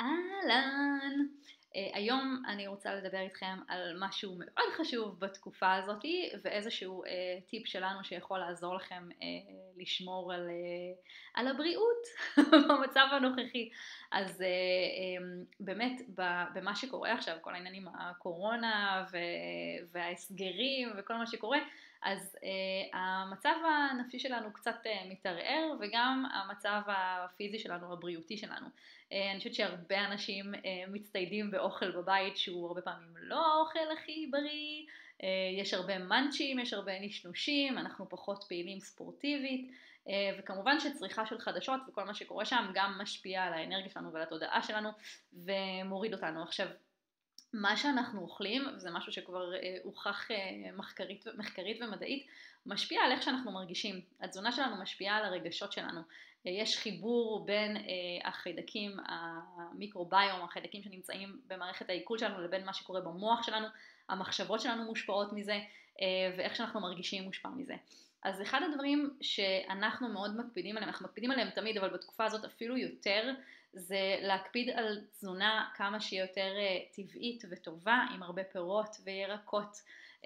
אהלן, היום אני רוצה לדבר איתכם על משהו מאוד חשוב בתקופה הזאת ואיזשהו טיפ שלנו שיכול לעזור לכם לשמור על הבריאות במצב הנוכחי. אז באמת במה שקורה עכשיו, כל העניינים הקורונה וההסגרים וכל מה שקורה, אז המצב הנפשי שלנו קצת מתערער וגם המצב הפיזי שלנו, הבריאותי שלנו. אני חושבת שהרבה אנשים מצטיידים באוכל בבית שהוא הרבה פעמים לא האוכל הכי בריא, יש הרבה מנצ'ים, יש הרבה נשנושים, אנחנו פחות פעילים ספורטיבית, וכמובן שצריכה של חדשות וכל מה שקורה שם גם משפיע על האנרגיה שלנו ועל התודעה שלנו ומוריד אותנו. עכשיו, מה שאנחנו אוכלים, זה משהו שכבר הוכח מחקרית ומדעית, משפיע על איך שאנחנו מרגישים. התזונה שלנו משפיעה על הרגשות שלנו. יש חיבור בין החיידקים, המיקרוביום, החיידקים שנמצאים במערכת העיכול שלנו לבין מה שקורה במוח שלנו, המחשבות שלנו מושפעות מזה, ואיך שאנחנו מרגישים מושפע מזה. אז אחד הדברים שאנחנו מאוד מקפידים עליהם, אנחנו מקפידים עליהם תמיד, אבל בתקופה הזאת אפילו יותר, זה להקפיד על תזונה כמה שהיא יותר טבעית וטובה, עם הרבה פירות וירקות,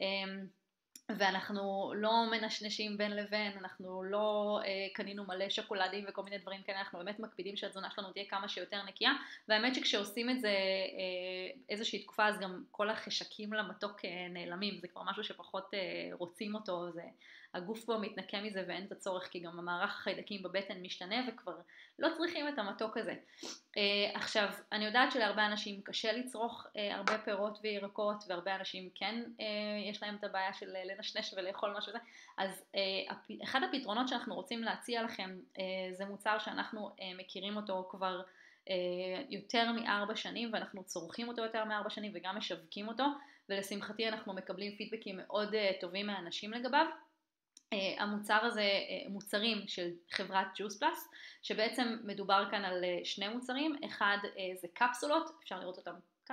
ואנחנו לא מנשנשים בין לבין, אנחנו לא קנינו מלא שוקולדים וכל מיני דברים כאלה, אנחנו באמת מקפידים שהתזונה שלנו תהיה כמה שיותר נקייה, והאמת שכשעושים את זה איזושהי תקופה, אז גם כל החשקים למתוק נעלמים, זה כבר משהו שפחות רוצים אותו, הגוף כבר מתנקה מזה ואין את הצורך, כי גם המערך החיידקים בבטן משתנה וכבר לא צריכים את המתוק הזה. עכשיו, אני יודעת שלהרבה אנשים קשה לצרוך הרבה פירות וירקות, והרבה אנשים כן יש להם את הבעיה של לנשנש ולאכול משהו זה, אז אחד הפתרונות שאנחנו רוצים להציע לכם, זה מוצר שאנחנו מכירים אותו כבר יותר מ4 שנים, ואנחנו צורכים אותו יותר מ4 שנים וגם משווקים אותו, ולשמחתי אנחנו מקבלים פידבקים מאוד טובים מהאנשים לגביו. המוצר הזה מוצרים של חברת ג'וס פלאס, שבעצם מדובר כאן על שני מוצרים, אחד זה קפסולות, אפשר לראות אותם כאן,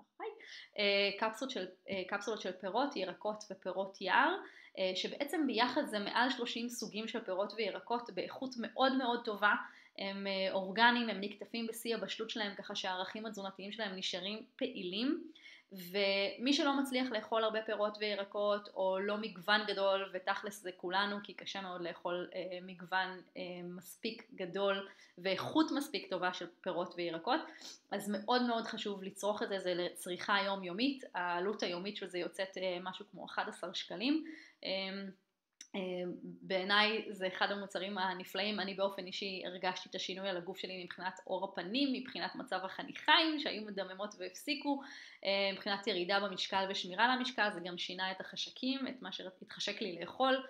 קפסולות של פירות, ירקות ופירות יער, שבעצם ביחד זה מעל 30 סוגים של פירות וירקות באיכות מאוד מאוד טובה, הם אורגניים, הם נקטפים בשיא הבשלות שלהם, ככה שהערכים התזונתיים שלהם נשארים פעילים, ומי שלא מצליח לאכול הרבה פירות וירקות או לא מגוון גדול, ותכלס זה כולנו כי קשה מאוד לאכול מגוון מספיק גדול ואיכות מספיק טובה של פירות וירקות, אז מאוד מאוד חשוב לצרוך את זה, זה לצריכה יומיומית, העלות היומית של זה יוצאת משהו כמו 11 שקלים, בעיניי זה אחד המוצרים הנפלאים, אני באופן אישי הרגשתי את השינוי על הגוף שלי מבחינת אור הפנים, מבחינת מצב החניכיים שהיו מדממות והפסיקו, מבחינת ירידה במשקל ושמירה על המשקל, זה גם שינה את החשקים, את מה שהתחשק לי לאכול,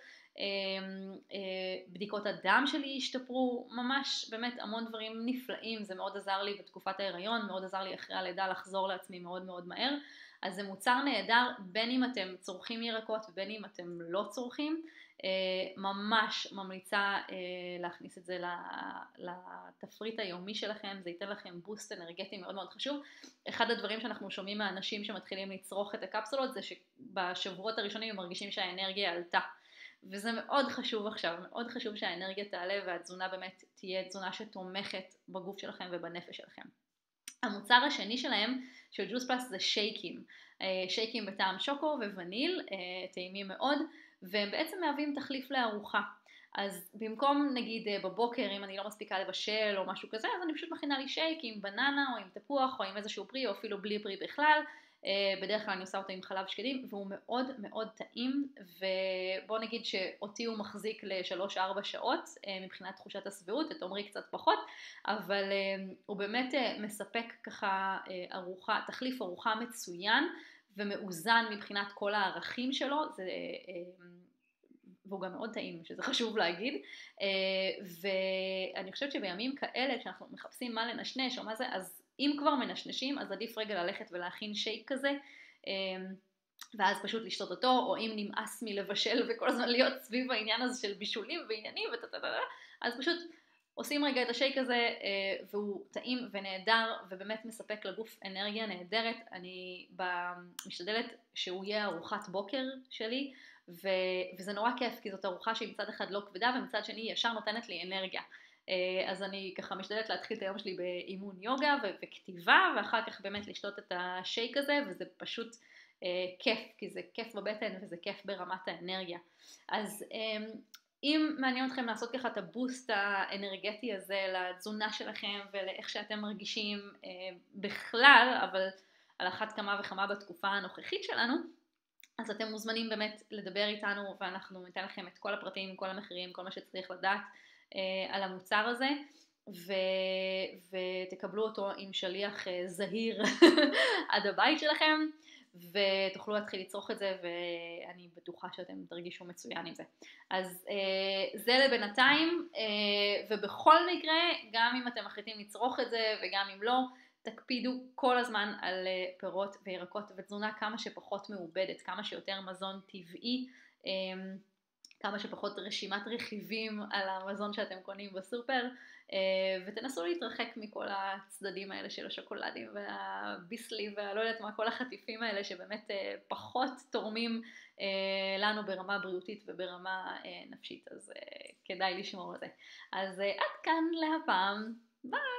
בדיקות הדם שלי השתפרו, ממש באמת המון דברים נפלאים, זה מאוד עזר לי בתקופת ההיריון, מאוד עזר לי אחרי הלידה לחזור לעצמי מאוד מאוד מהר, אז זה מוצר נהדר, בין אם אתם צורכים ירקות ובין אם אתם לא צורכים, ממש ממליצה להכניס את זה לתפריט היומי שלכם, זה ייתן לכם בוסט אנרגטי מאוד מאוד חשוב. אחד הדברים שאנחנו שומעים מהאנשים שמתחילים לצרוך את הקפסולות, זה שבשבועות הראשונים הם מרגישים שהאנרגיה עלתה. וזה מאוד חשוב עכשיו, מאוד חשוב שהאנרגיה תעלה והתזונה באמת תהיה תזונה שתומכת בגוף שלכם ובנפש שלכם. המוצר השני שלהם, של ג'וס פלאס, זה שייקים. שייקים בטעם שוקו ווניל, טעימים מאוד, והם בעצם מהווים תחליף לארוחה. אז במקום נגיד בבוקר, אם אני לא מספיקה לבשל או משהו כזה, אז אני פשוט מכינה לי שייק עם בננה או עם תפוח או עם איזשהו פרי או אפילו בלי פרי בכלל. בדרך כלל אני עושה אותו עם חלב שקדים והוא מאוד מאוד טעים, ובוא נגיד שאותי הוא מחזיק ל3-4 שעות מבחינת תחושת השביעות, את עומרי קצת פחות, אבל הוא באמת מספק ככה תחליף ארוחה מצוין ומאוזן מבחינת כל הערכים שלו, והוא גם מאוד טעים, שזה חשוב להגיד, ואני חושבת שבימים כאלה, כשאנחנו מחפשים מה לנשנש או מה זה, אז אם כבר מנשנשים, אז עדיף רגע ללכת ולהכין שייק כזה, ואז פשוט לשתות אותו, או אם נמאס מלבשל וכל הזמן להיות סביב העניין הזה של בישולים ועניינים, אז פשוט עושים רגע את השייק הזה, והוא טעים ונהדר, ובאמת מספק לגוף אנרגיה נהדרת. אני משתדלת שהוא יהיה ארוחת בוקר שלי, וזה נורא כיף, כי זאת ארוחה שהיא מצד אחד לא כבדה, ומצד שני ישר נותנת לי אנרגיה. אז אני ככה משתדלת להתחיל את היום שלי באימון יוגה וכתיבה, ואחר כך באמת לשתות את השייק הזה, וזה פשוט כיף, כי זה כיף בבטן וזה כיף ברמת האנרגיה. אז אם מעניין אתכם לעשות ככה את הבוסט האנרגטי הזה לתזונה שלכם ולאיך שאתם מרגישים בכלל, אבל על אחת כמה וכמה בתקופה הנוכחית שלנו, אז אתם מוזמנים באמת לדבר איתנו, ואנחנו ניתן לכם את כל הפרטים, כל המחירים, כל מה שצריך לדעת על המוצר הזה, ותקבלו אותו עם שליח זהיר עד הבית שלכם, ותוכלו להתחיל לצרוך את זה, ואני בטוחה שאתם תרגישו מצוין עם זה. אז זה לבינתיים, ובכל מקרה, גם אם אתם מחליטים לצרוך את זה, וגם אם לא, תקפידו כל הזמן על פירות וירקות ותזונה כמה שפחות מעובדת, כמה שיותר מזון טבעי, כמה שפחות רשימת רכיבים על המזון שאתם קונים בסופר, ותנסו להתרחק מכל הצדדים האלה של השוקולדים והביסלי והלא יודעת מה, כל החטיפים האלה שבאמת פחות תורמים לנו ברמה בריאותית וברמה נפשית, אז כדאי לשמור על זה. אז עד כאן להפעם, ביי!